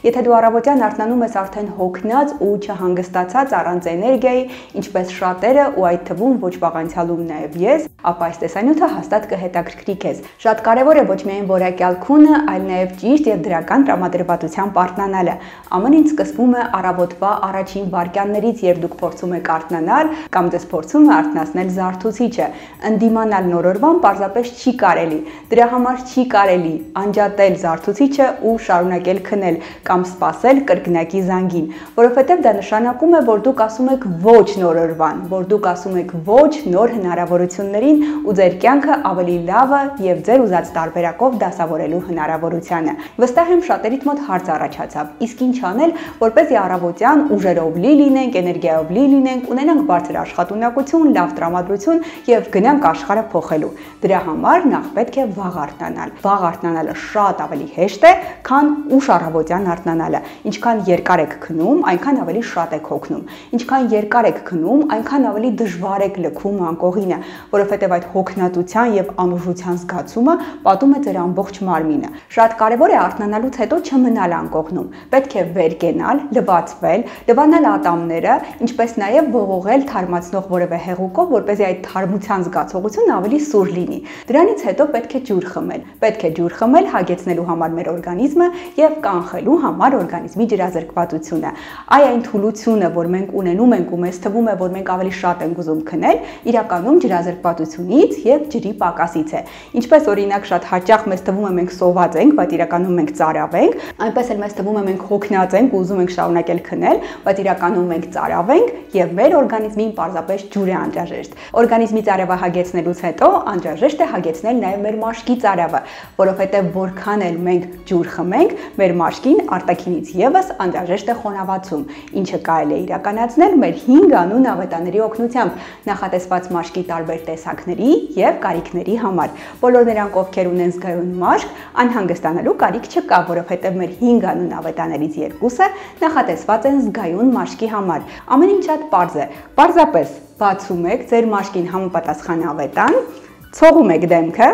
Եթե դու առավոտյան արթնանում ես արդեն հոգնած ու չհանգստացած առանց էներգիայի, ինչպես շատերը ու այդ թվում ոչ վաղ անցյալում նաև ես, ապա այս տեսանյութը հաստատ կհետաքրքրի քեզ։ Շատ կարևոր է ոչ միայն որակյալ քունը, այլ նաև ճիշտ եւ դրական տրամադրվածությամբ արթնանալը։ Ամեն ինչ սկսվում է առավոտվա առաջին վայրկյաններից, երբ դուք փորձում եք արթնանալ կամ դες փորձում եք արթնացնել զարթուցիչը։ Ընդդիմանալ նորորվան պարզապես չի կարելի։ Դրա համար չի կարելի անջատել զարթուցիչը ու շարունակել քնել կամ սպասել կրկնակի զանգին, որովհետև դա նշանակում է, որ դուք ասում եք ոչ նորորվան, որ դուք ասում եք ոչ նոր հնարավորություններին ու ձեր կյանքը ավելի լավը եւ ձեր ուզած տարբերակով դասավորելու հնարավորությանը։ Վստահ եմ շատերիդ մոտ հարց առաջացավ. իսկ ինչ անել, որպեսզի առավոտյան ուժերով լի լինենք, էներգիայով լի լինենք, ունենանք բարձր աշխատունակություն, լավ տրամադրություն եւ գնանք աշխարհը փոխելու։ Դրա համար նախ պետք է վաղ արթնանալ։ Վաղ արթնանալը շատ ավելի հեշտ է, քան ուշ առավոտյան արթնանալը։ Ինչքան երկար եք քնում, այնքան ավելի շատ եք հոգնում։ Ինչքան երկար եք քնում, այնքան ավելի դժվար եք լքում անկողինը, որովհետև այդ հոգնածության եւ անուժության զգացումը պատում է ձեր ամբողջ մարմինը։ Շատ կարեւոր է արթնանալուց հետո չմնալ անկողնում։ Պետք է վեր կենալ, լվացվել, լվանալ ատամները, ինչպես նաեւ ողողել թարմացնող որևէ հեղուկով, որպեսզի այդ թարմության զգացողությունը ավելի սուր լինի։ Դրանից հետո պետք է ջուր խմել։ Պետք է ջուր խմել հագեցնելու համար մեր օրգանիզմը եւ կանխելու համար օրգանիզմի ջրազրկվածությունը։ Այն թուլությունը, որ մենք ունենում ենք ու մեզ թվում է, որ մենք ավելի շատ ենք ուզում քնել, իրականում ջրազրկվածությունից եւ ջրի պակասից է։ Ինչպես օրինակ շատ հաճախ մեզ թվում է մենք սոված ենք, բայց իրականում մենք ծարավ ենք, այնպես էլ մեզ թվում է մենք հոգնած ենք ու ուզում ենք շարունակել քնել, բայց իրականում մենք ծարավ ենք եւ մեր օրգանիզմին պարզապես ջուր է անհրաժեշտ։ Օրգանիզմի ծարավը հագեցնելուց հետո անհրաժեշտ է հագեցնել նաեւ մեր մաշկի ծարավը, որովհետեւ որքան էլ մենք ջուր խմենք, մեր մաշկին արտաքինից եւս անհրաժեշտ է խոնավացում, ինչը կարելի է իրականացնել մեր 5 անուն ավետաների օգնությամբ, նախատեսված մաշկի տարբեր տեսակների եւ կարիքների համար։ Բոլոր նրանք, ովքեր ունեն զգայուն մաշկ, անհանգստանալու կարիք չկա, որովհետեւ մեր 5 անուն ավետաներից 2-ը նախատեսված են զգայուն մաշկի համար։ Ամեն ինչ շատ պարզ է։ Պարզապես բացում եք ձեր մաշկին համապատասխան ավետան, ցողում եք դեմքը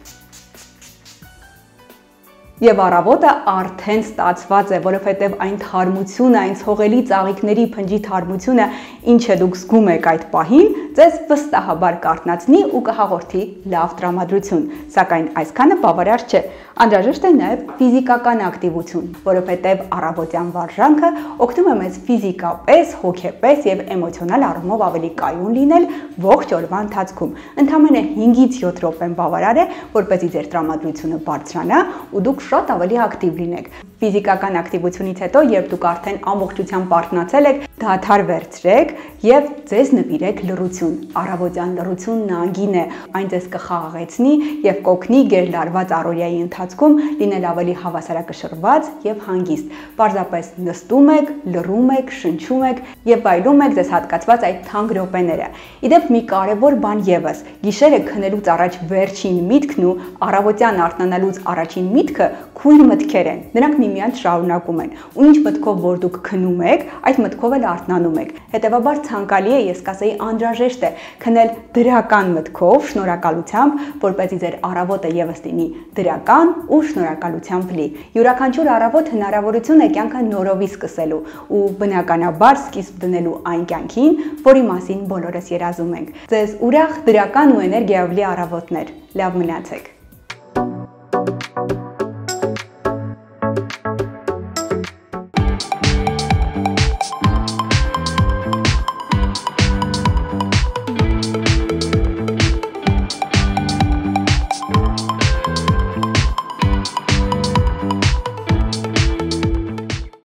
եւ առավոտը արդեն ստացված է, որովհետեւ այն թարմությունը, այն ցողելի ծաղիկների փնջի թարմությունը, ինչը դուք զգում եք այդ պահին, ձեզ վստահաբար կարթնացնի ու կհաղորդի լավ տրամադրություն, սակայն այսքանը բավարար չէ։ Անհրաժեշտ է նաեւ ֆիզիկական ակտիվություն, որովհետեւ առավոտյան վարժանքը օգնում է մեզ ֆիզիկապես, հոգեպես եւ էմոցիոնալ առումով ավելի կայուն լինել ողջ օրվա ընթացքում։ Ընդամենը 5-ից 7 րոպեն բավարար է, որպեսզի ձեր տրամադրությունը բարձրանա ու դուք շատ ավելի ակտիվ լինեք։ Ֆիզիկական ակտիվությունից հետո, երբ դուք արդեն ամբողջությամբ արթնացել եք, դադար վերցրեք եւ ձեզ նվիրեք լռություն։ Առավոտյան լռությունն անգին է, այն ձեզ կխաղաղեցնի եւ կօգնի գերլարված առօրյայի ընթացքում լինել ավելի հավասարակշռված եւ հանգիստ։ Պարզապես նստում եք, լռում եք, շնչում եք եւ վայելում եք ձեզ հատկացված այդ թանկ րոպեները։ Իդեպ մի կարեւոր բան եւս, գիշերը քնելուց առաջ վերջին միտքն ու առավոտյան արթնանալուց առաջին միտքը քույր մտքեր են։ Նրանք միմյանց շարունակում են։ Ու ինչ մտքով որ դուք քնում եք, այդ մտքով էլ արթնանում եք։ Հետևաբար ցանկալի է, ես կասեի անհրաժեշտ է քնել դրական մտքով, շնորհակալությամբ, որպեսզի ձեր առավոտը եւս լինի դրական ու շնորհակալությամբ լի։ Յուրաքանչյուր առավոտ հնարավորություն է կյանքը նորովի սկսելու ու բնականաբար սկիզբ դնելու այն կյանքին, որի մասին բոլորս երազում ենք։ Ձեզ ուրախ, դրական ու էներգիայով լի առավոտներ։ Լավ մնացեք։